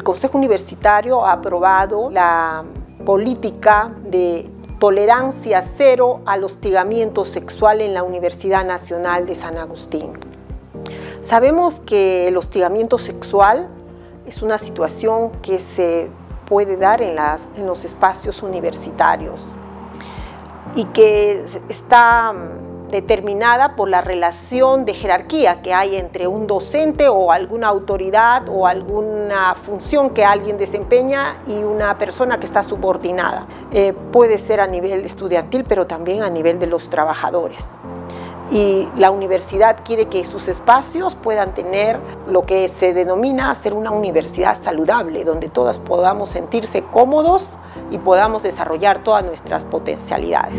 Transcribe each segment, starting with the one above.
Consejo Universitario ha aprobado la política de tolerancia cero al hostigamiento sexual en la Universidad Nacional de San Agustín. Sabemos que el hostigamiento sexual es una situación que se puede dar en los espacios universitarios y que está determinada por la relación de jerarquía que hay entre un docente o alguna autoridad o alguna función que alguien desempeña y una persona que está subordinada. Puede ser a nivel estudiantil, pero también a nivel de los trabajadores. Y la universidad quiere que sus espacios puedan tener lo que se denomina ser una universidad saludable, donde todos podamos sentirse cómodos y podamos desarrollar todas nuestras potencialidades.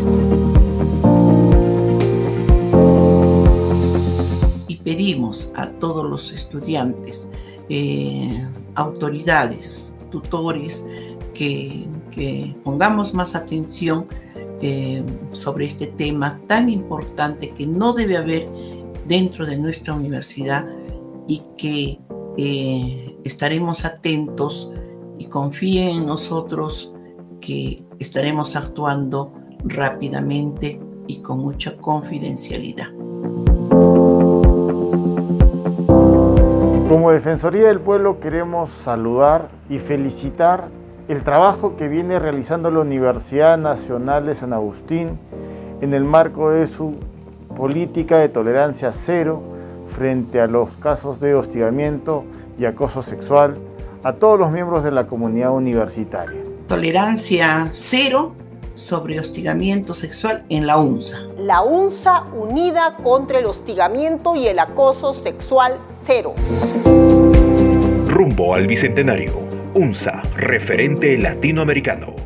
Pedimos a todos los estudiantes, autoridades, tutores, que pongamos más atención sobre este tema tan importante que no debe haber dentro de nuestra universidad y que estaremos atentos y confíen en nosotros que estaremos actuando rápidamente y con mucha confidencialidad. Como Defensoría del Pueblo queremos saludar y felicitar el trabajo que viene realizando la Universidad Nacional de San Agustín en el marco de su política de tolerancia cero frente a los casos de hostigamiento y acoso sexual a todos los miembros de la comunidad universitaria. Tolerancia cero sobre hostigamiento sexual en la UNSA. La UNSA unida contra el hostigamiento y el acoso sexual cero. Rumbo al Bicentenario. UNSA, referente latinoamericano.